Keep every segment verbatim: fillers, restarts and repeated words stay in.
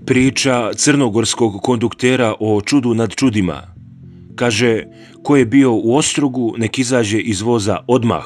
Priča crnogorskog konduktera o čudu nad čudima. Kaže, ko je bio u Ostrogu, nek izađe iz voza odmah.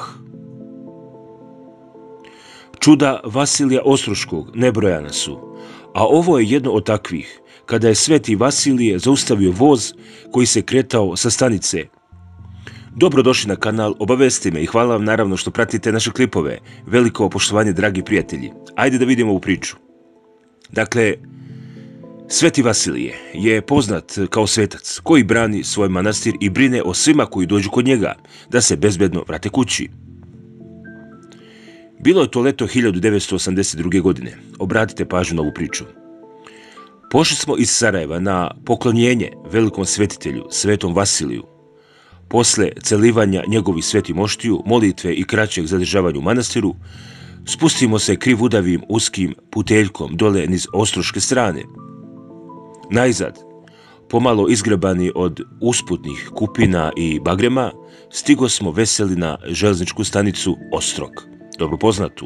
Čuda Vasilija Ostroškog nebrojana su, a ovo je jedno od takvih, kada je sveti Vasilije zaustavio voz koji se kretao sa stanice. Dobrodošli na kanal, obavestite me i hvala vam naravno što pratite naše klipove. Veliko poštovanje, dragi prijatelji. Ajde da vidimo ovu priču. Dakle, sveti Vasilije je poznat kao svetac koji brani svoj manastir i brine o svima koji dođu kod njega da se bezbedno vrate kući. Bilo je to leto hiljadu devetsto osamdeset druge. godine. Obratite pažnju na ovu priču. Pošli smo iz Sarajeva na poklonjenje velikom svetitelju, svetom Vasiliju. Posle celivanja njegovih sveti moštiju, molitve i kraćeg zadržavanja u manastiru, spustimo se krivudavim uskim puteljkom dole niz ostroške strane. Najzad, pomalo izgrebani od usputnih kupina i bagrema, stigo smo veseli na železničku stanicu Ostrog, dobro poznatu.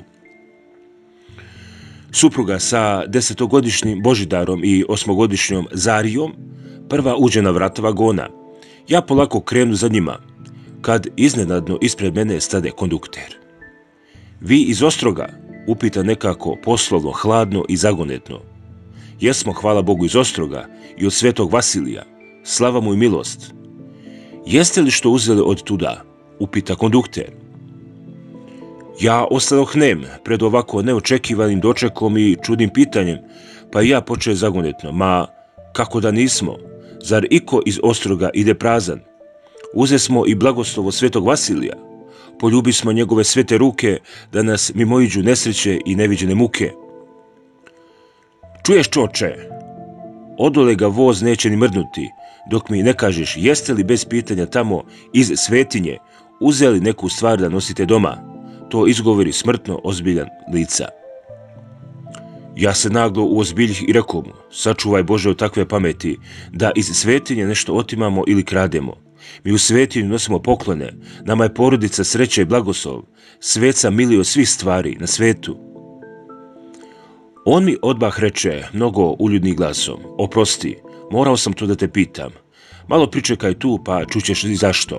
Supruga sa desetogodišnjim Božidarom i osmogodišnjom Zarijom prva uđe na vrata vagona. Ja polako krenu za njima, kad iznenadno ispred mene stade kondukter. Vi iz Ostroga? Upita nekako poslovno, hladno i zagonetno. Jesmo, hvala Bogu, iz Ostroga i od svetog Vasilija, slava mu i milost. Jeste li što uzeli od tuda? Upita kondukter. Ja ostanoh nem pred ovako neočekivanim dočekom i čudnim pitanjem, pa i ja počeo zagonetno. Ma, kako da nismo? Zar iko iz Ostroga ide prazan? Uze smo i blagoslovo svetog Vasilija. Poljubi smo njegove svete ruke da nas mimoiđu nesreće i neviđene muke. Čuješ, čoče? Odole ga voz neće ni mrdnuti, dok mi ne kažeš jeste li bez pitanja tamo iz svetinje uzeli neku stvar da nosite doma. To izgovori smrtno ozbiljan lica. Ja se naglo uozbiljih i rekao mu, sačuvaj Bože od takve pameti, da iz svetinje nešto otimamo ili krademo. Mi u svetinju nosimo poklone, nama je porodica sreća i blagoslov, sveca miliji od svih stvari na svetu. On mi odmah reče, mnogo uljudnim glasom, oprosti, morao sam to da te pitam. Malo pričekaj tu, pa čućeš i zašto.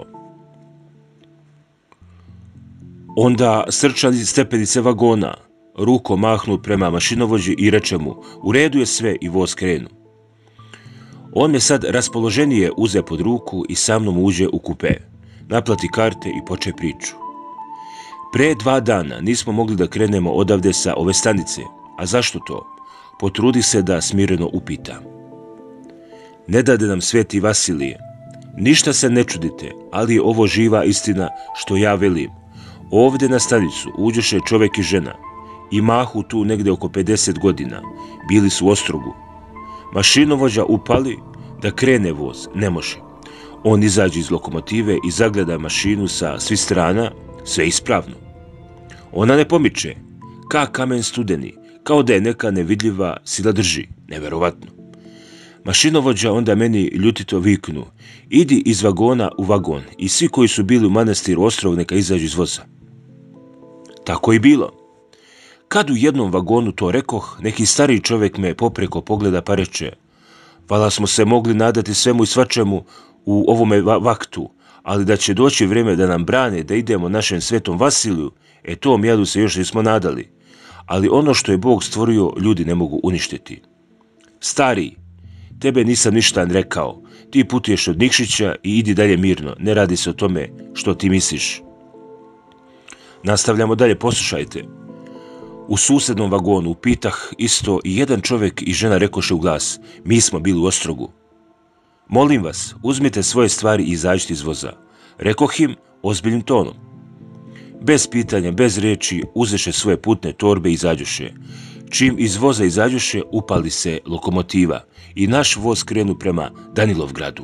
Onda strča iz stepenice vagona, rukom mahnu prema mašinovođi i reče mu, u redu je sve i voz krenu. On me sad raspoloženije uze pod ruku i sa mnom uđe u kupe, naplati karte i poče priču. Pre dva dana nismo mogli da krenemo odavde sa ove stanice, a zašto to? Potrudi se da smireno upita. Ne dade nam sveti Vasilije, ništa se ne čudite, ali je ovo živa istina što ja velim. Ovde na stanicu uđeše čovek i žena, i mahu tu negde oko pedeset godina, bili su u Ostrogu. Mašinovođa upali da krene voz, ne može. On izađe iz lokomotive i zagleda mašinu sa svih strana, sve ispravno. Ona ne pomiče, ka kamen studeni, kao da je neka nevidljiva sila drži, neverovatno. Mašinovođa onda meni ljutito viknu, idi iz vagona u vagon i svi koji su bili u manastiru Ostrog neka izađu iz voza. Tako i bilo. Kad u jednom vagonu to rekoh, neki stariji čovjek me popreko pogleda pa reče, vala smo se mogli nadati svemu i svačemu u ovome vaktu, ali da će doći vrijeme da nam brane da idemo našem svetom Vasiliju, e tom jadu se još nismo nadali. Ali ono što je Bog stvorio, ljudi ne mogu uništiti. Stari, tebe nisam ništa rekao, ti putuješ od Nikšića i idi dalje mirno, ne radi se o tome što ti misliš. Nastavljamo dalje, poslušajte. U susednom vagonu pitah isto i jedan čovjek i žena rekoše u glas, mi smo bili u Ostrogu. Molim vas, uzmite svoje stvari i izađite iz voza, rekoh im ozbiljnim tonom. Bez pitanja, bez reči, uzeše svoje putne torbe i izađoše. Čim iz voza izađoše, upali se lokomotiva i naš voz krenu prema Danilovgradu.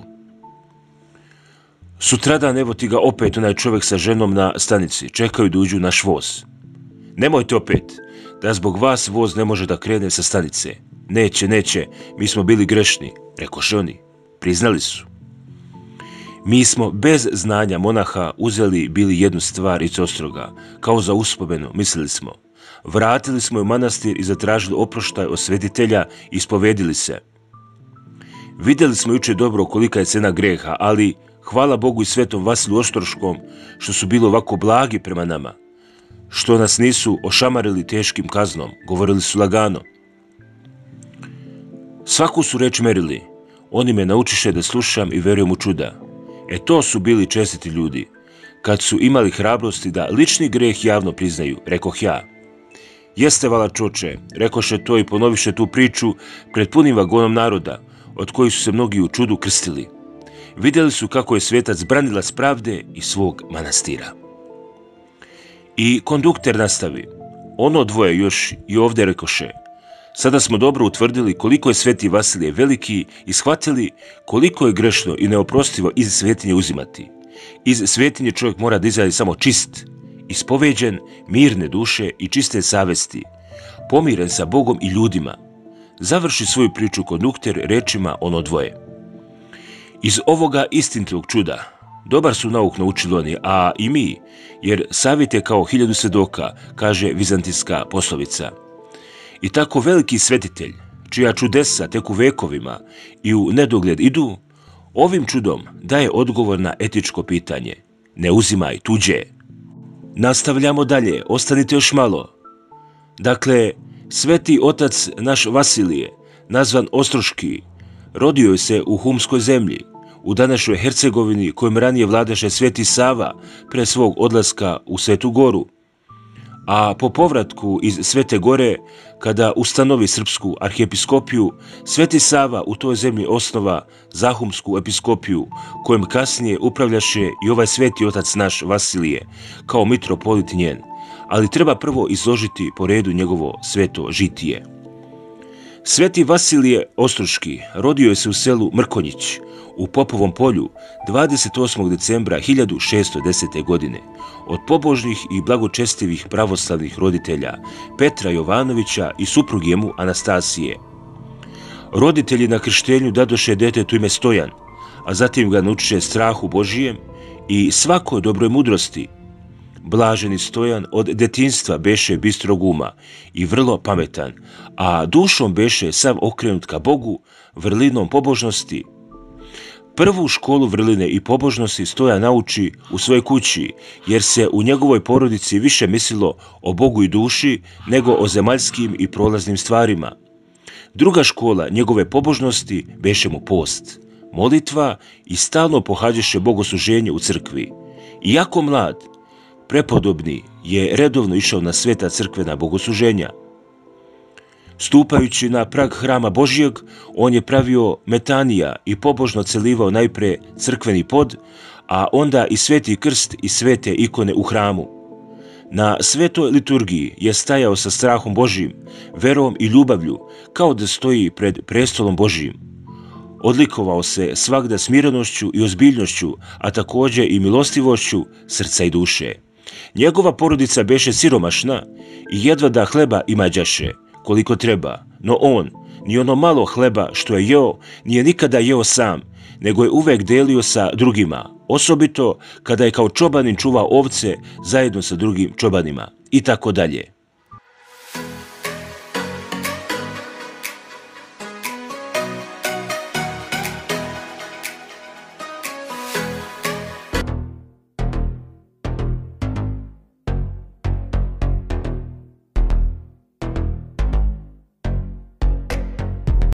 Sutradan evo ti ga opet onaj čovjek sa ženom na stanici, čekaju da uđu naš voz. Nemojte opet, da zbog vas voz ne može da krene sa stanice. Neće, neće, mi smo bili grešni, rekoše oni, priznali su. Mi smo bez znanja monaha uzeli bili jednu stvar iz Ostroga, kao za uspomenu, mislili smo. Vratili smo je u manastir i zatražili oproštaj od svetitelja i ispovedili se. Vidjeli smo jučer dobro kolika je cena greha, ali hvala Bogu i svetom Vasiliju Ostroškom što su bili ovako blagi prema nama, što nas nisu ošamarili teškim kaznom, govorili su lagano. Svaku su reč merili, oni me naučiše da slušam i verujem u čuda. E to su bili čestiti ljudi, kad su imali hrabrosti da lični greh javno priznaju, rekoh ja. Jeste vala čoče, rekoše to i ponoviše tu priču pred punim vagonom naroda, od kojih su se mnogi u čudu krstili. Vidjeli su kako je svetac branilac pravde i svog manastira. I kondukter nastavi. Ono dvoje još i ovdje rekoše. Sada smo dobro utvrdili koliko je sveti Vasilije veliki i shvatili koliko je grešno i neoprostivo iz svetinje uzimati. Iz svetinje čovjek mora da izađe samo čist, ispoveđen, mirne duše i čiste savesti, pomiren sa Bogom i ljudima. Završi svoju priču kondukter rečima ono dvoje. Iz ovoga istinitog čuda dobar su nauk naučili oni, a i mi, jer savjet je kao hiljadu svedoka, kaže vizantijska poslovica. I tako veliki svetitelj, čija čudesa tek u vekovima i u nedogled idu, ovim čudom daje odgovor na etičko pitanje. Ne uzimaj tuđe. Nastavljamo dalje, ostanite još malo. Dakle, sveti otac naš Vasilije, nazvan Ostroški, rodio je se u Humskoj zemlji, u današnjoj Hercegovini kojom ranije vladaše sveti Sava pre svog odlaska u Svetu Goru. A po povratku iz Svete Gore, kada ustanovi srpsku arhijepiskopiju, sveti Sava u toj zemlji osnova Zahumsku episkopiju, kojem kasnije upravljaše i ovaj sveti otac naš Vasilije, kao mitropolit njen, ali treba prvo izložiti po redu njegovo sveto žitije. Sveti Vasilije Ostroški rodio je se u selu Mrkonjić, u Popovom polju, dvadeset osmog decembra hiljadu šeststo desete. godine, od pobožnih i blagočestivih pravoslavnih roditelja Petra Jovanovića i supruge mu Anastasije. Roditelji na krštenju dadoše detetu ime Stojan, a zatim ga naučiše strahu Božijem i svakoj dobroj mudrosti. Blaženi Stojan od detinjstva beše bistrog uma i vrlo pametan, a dušom beše sav okrenut ka Bogu, vrlinom pobožnosti. Prvu školu vrline i pobožnosti Stojan nauči u svojoj kući, jer se u njegovoj porodici više mislilo o Bogu i duši nego o zemaljskim i prolaznim stvarima. Druga škola njegove pobožnosti beše mu post, molitva i stalno pohađaše bogosluženje u crkvi. Iako mlad, prepodobni je redovno išao na sveta crkvena bogosluženja. Stupajući na prag hrama Božijeg, on je pravio metanija i pobožno celivao najpre crkveni pod, a onda i sveti krst i svete ikone u hramu. Na svetoj liturgiji je stajao sa strahom Božijim, verom i ljubavlju, kao da stoji pred prestolom Božijim. Odlikovao se svagda smirenošću i ozbiljnošću, a također i milostivošću srca i duše. Njegova porodica beše siromašna i jedva da hleba imađaše, koliko treba, no on, ni ono malo hleba što je jeo, nije nikada jeo sam, nego je uvek delio sa drugima, osobito kada je kao čobanin čuvao ovce zajedno sa drugim čobanima, i tako dalje.